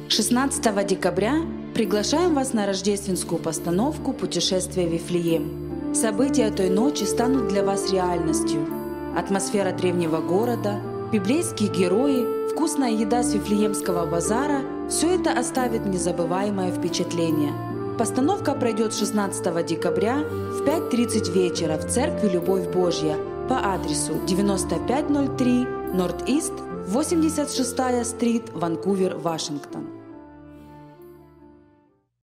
16 декабря приглашаем вас на рождественскую постановку «Путешествие в Вифлеем». События той ночи станут для вас реальностью. Атмосфера древнего города, библейские герои, вкусная еда с Вифлеемского базара – все это оставит незабываемое впечатление. Постановка пройдет 16 декабря в 5:30 вечера в церкви «Любовь Божья» по адресу 9503 Норт-Ист, 86-я стрит, Ванкувер, Вашингтон.